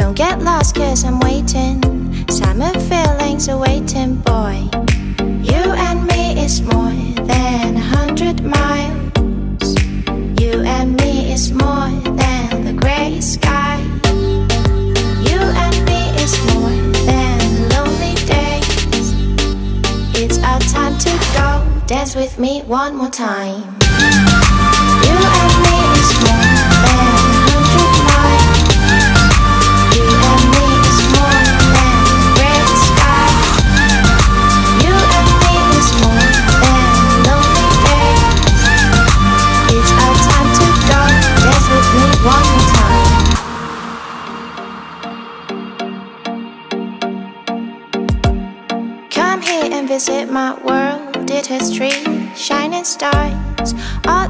Don't get lost cause I'm waiting. Summer feelings are waiting, boy. You and me is more than 100 miles. You and me is more than the gray sky. You and me is more than lonely days. It's our time to go. Dance with me one more time. You and me is more than 100 miles. You and me is more than gray sky. You and me is more than lonely days. It's our time to go. Dance with me one more time. Come here and visit my world. It has trees, shining stars, all